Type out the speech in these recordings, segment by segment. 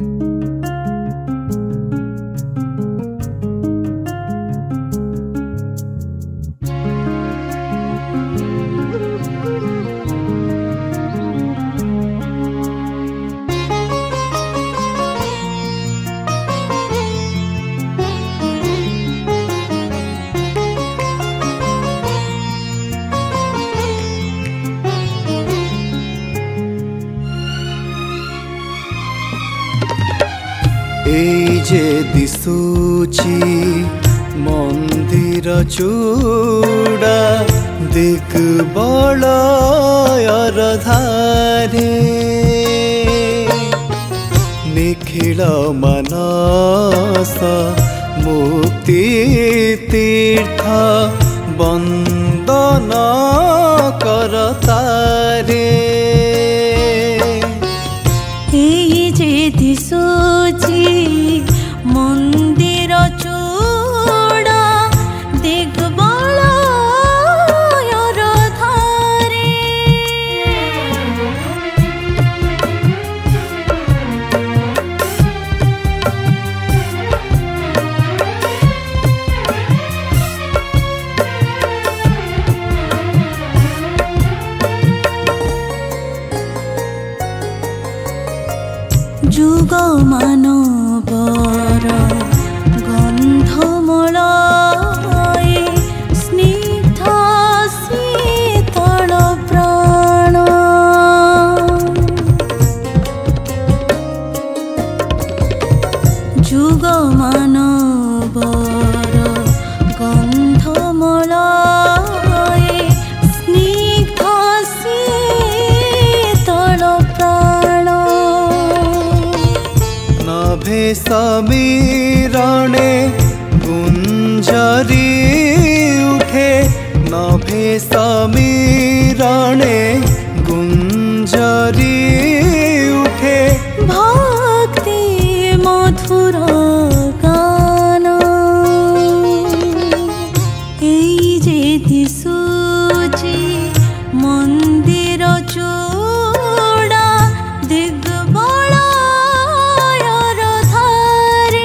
जे दिसुची मंदिर चूड़ा दिग बलयर धारे निखिल मानस मुक्ति तीर्थ बंदन करतारे जे दिसुची मंदिर चूड़ा दिग बलयर धारे जुग मानवर गंधमलय स्निग्ध शीतल प्राण जुग मानवर गंधमलय स्निग्ध शीतल प्राण नभे समीरणे गुंजरी उठे नभे समीरणे गुंजरी उठे भक्ति मधुर गान जे दिसुची मंदिर चूड़ा दिग बलयर धारे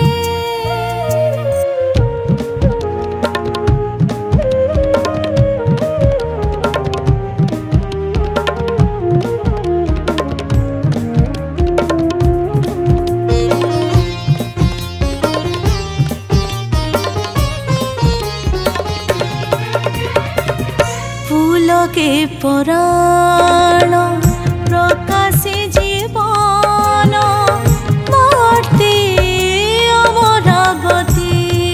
फूल के पराण प्रकाशे जीवन मूर्ति अमरावती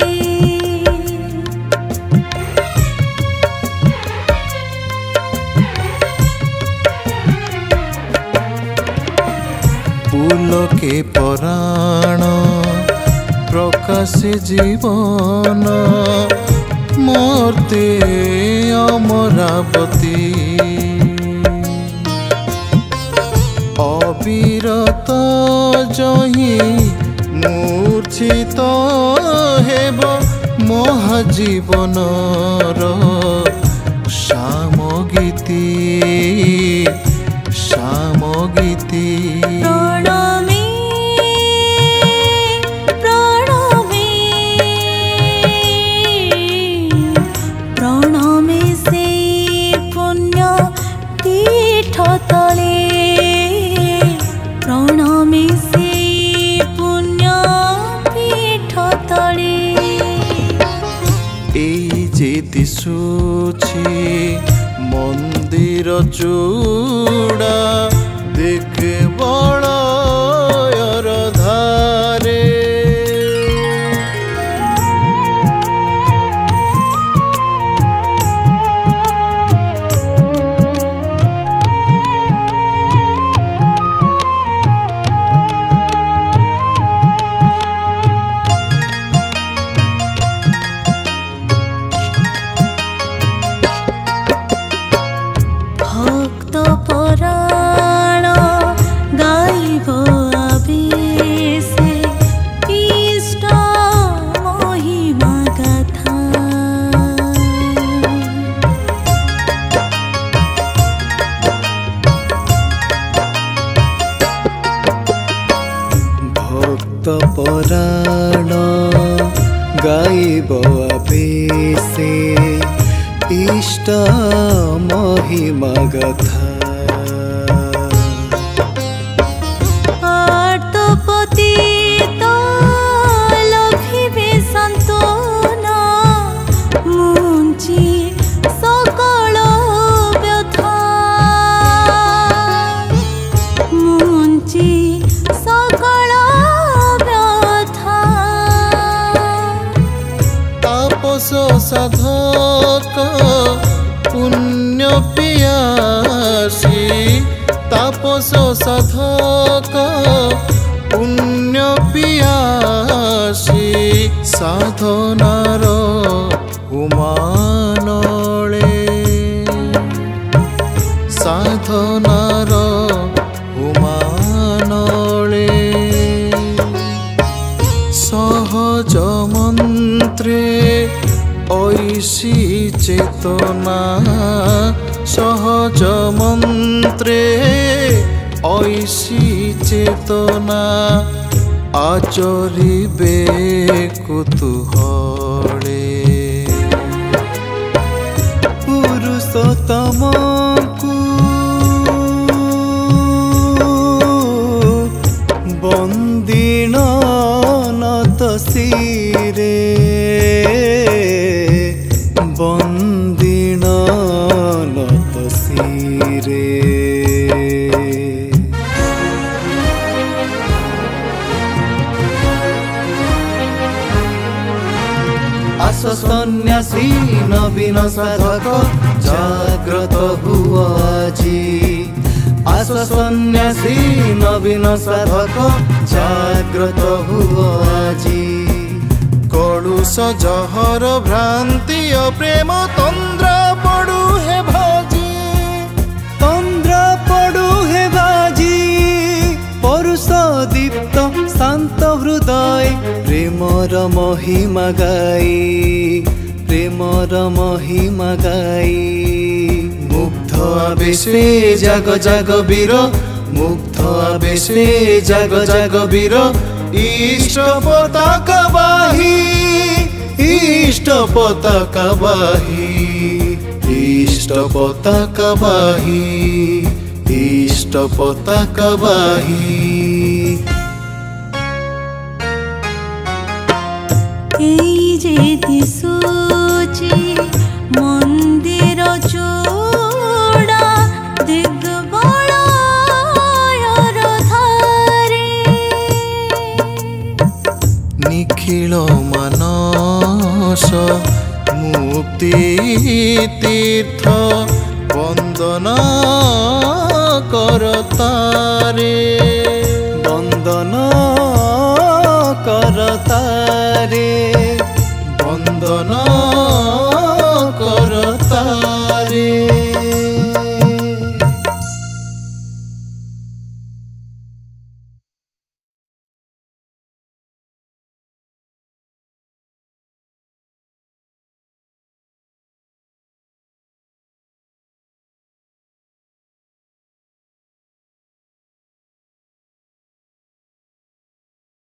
फूल के पराण प्रकाश जीवन मूर्ति अमरावती अविरत जही मूर्छित हेब महाजीवनर सामगीति सामगीति प्रणमे से पुण्य तीर्थ तले प्रणमे से पुण्य तीर्थ तले जे दिसुची मंदिर चूड़ा दिग बलयर धारे भक्त पराण गाइब आवेशे इष्ट महिमा गाथा भक्तपराण गाइब अभेसे इष्ट महिमा गाथा। साधक पुण्य पियासी तापस साधक पुण्य पियासी साधनार उमानले साधनार उमानले सहज मन्त्रे ऐसी चेतना सहज मन्त्रे ऐसी चेतना आचरिबे कुतूहले पुरुषोत्तम को बंदिन नत शिरे बंदिन नत शिरे आस सन्यासी नवीन साधक जाग्रत हुआ जी आस सन्यासी नवीन साधक जाग्रत हुआ जी कलुष जहर भ्रांति प्रेम तंद्र पड़ू हे भाजी तंद्र पड़ू हे भाजी परुष दीप्त शांत हृदय प्रेमर महिमा गाई प्रेमर महिमा गाई मुग्ध आवेशे जाग जाग वीर मुग्ध आवेशे जाग जाग वीर इष्ट पताका बाही इष्ट पताका बाही इष्ट पताका बाही इष्ट पताका बाही जे दिशुची मंदिर चूड़ा दिग्बलयर धारे निखिल मानस मुक्ति तीर्थ वंदना करतारे वंदना करतारे वंदना करतारे।